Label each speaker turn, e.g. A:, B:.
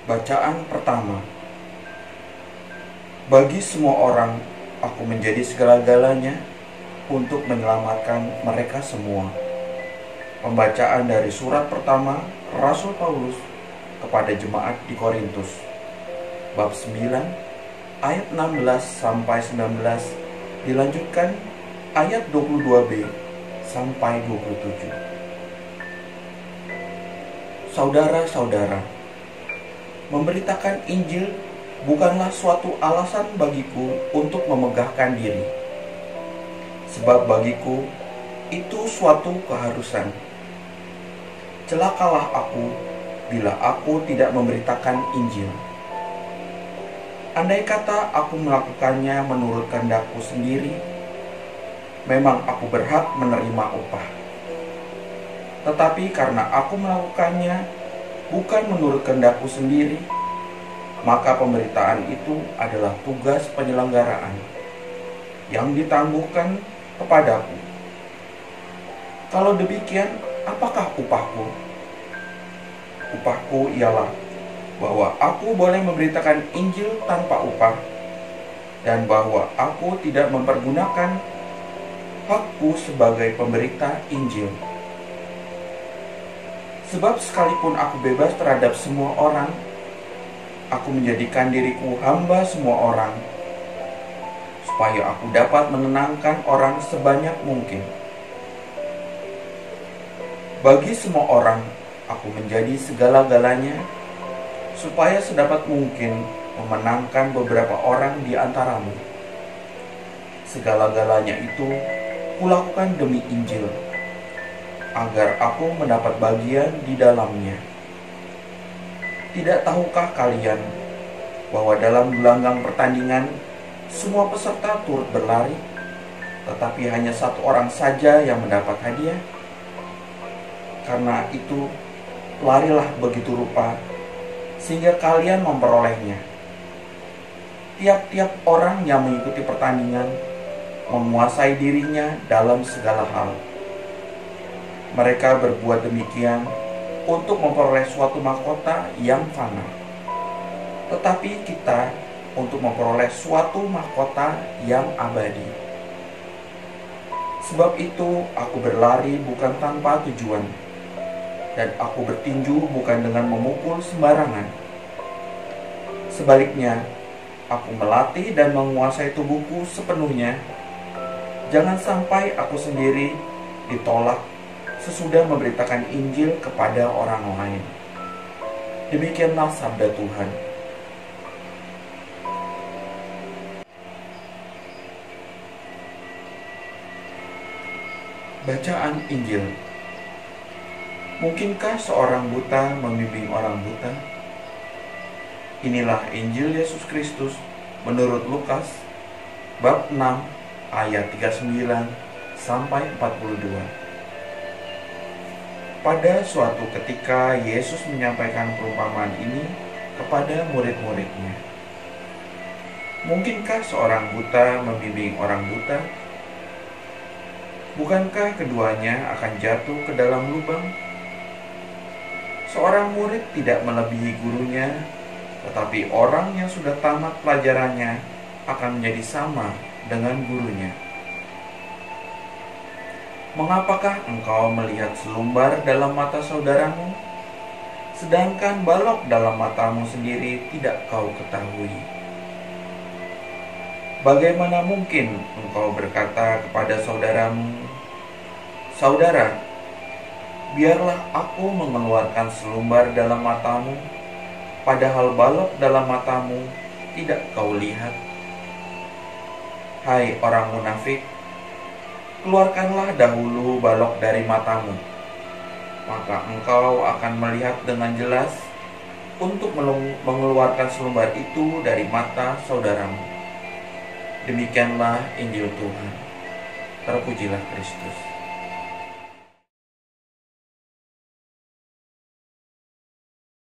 A: Bacaan pertama. Bagi semua orang, aku menjadi segala-galanya untuk menyelamatkan mereka semua. Pembacaan dari surat pertama Rasul Paulus kepada jemaat di Korintus, bab 9, ayat 16 sampai 19, dilanjutkan ayat 22b sampai 27. Saudara-saudara, memberitakan Injil bukanlah suatu alasan bagiku untuk memegahkan diri, sebab bagiku itu suatu keharusan. Celakalah aku bila aku tidak memberitakan Injil. Andai kata aku melakukannya menurut kehendakku sendiri, memang aku berhak menerima upah. Tetapi karena aku melakukannya bukan menurut kehendakku sendiri, maka pemberitaan itu adalah tugas penyelenggaraan yang ditangguhkan kepadaku. Kalau demikian, apakah upahku? Upahku ialah bahwa aku boleh memberitakan Injil tanpa upah, dan bahwa aku tidak mempergunakan hakku sebagai pemberita Injil. Sebab sekalipun aku bebas terhadap semua orang, aku menjadikan diriku hamba semua orang, supaya aku dapat menenangkan orang sebanyak mungkin. Bagi semua orang, aku menjadi segala-galanya, supaya sedapat mungkin memenangkan beberapa orang di antaramu. Segala-galanya itu kulakukan demi Injil, agar aku mendapat bagian di dalamnya. Tidak tahukah kalian bahwa dalam gelanggang pertandingan semua peserta turut berlari, tetapi hanya satu orang saja yang mendapat hadiah? Karena itu, larilah begitu rupa sehingga kalian memperolehnya. Tiap-tiap orang yang mengikuti pertandingan menguasai dirinya dalam segala hal. Mereka berbuat demikian untuk memperoleh suatu mahkota yang fana, tetapi kita untuk memperoleh suatu mahkota yang abadi. Sebab itu aku berlari bukan tanpa tujuan, dan aku bertinju bukan dengan memukul sembarangan. Sebaliknya, aku melatih dan menguasai tubuhku sepenuhnya. Jangan sampai aku sendiri ditolak sesudah memberitakan Injil kepada orang lain. Demikianlah sabda Tuhan. Bacaan Injil. Mungkinkah seorang buta membimbing orang buta? Inilah Injil Yesus Kristus menurut Lukas, bab 6, ayat 39 sampai 42. Pada suatu ketika Yesus menyampaikan perumpamaan ini kepada murid-muridnya. Mungkinkah seorang buta membimbing orang buta? Bukankah keduanya akan jatuh ke dalam lubang? Seorang murid tidak melebihi gurunya, tetapi orang yang sudah tamat pelajarannya akan menjadi sama dengan gurunya. Mengapakah engkau melihat selumbar dalam mata saudaramu, sedangkan balok dalam matamu sendiri tidak kau ketahui? Bagaimana mungkin engkau berkata kepada saudaramu, "Saudara, biarlah aku mengeluarkan selumbar dalam matamu," padahal balok dalam matamu tidak kau lihat? Hai orang munafik, keluarkanlah dahulu balok dari matamu, maka engkau akan melihat dengan jelas untuk mengeluarkan selumbar itu dari mata saudaramu. Demikianlah Injil Tuhan. Terpujilah Kristus.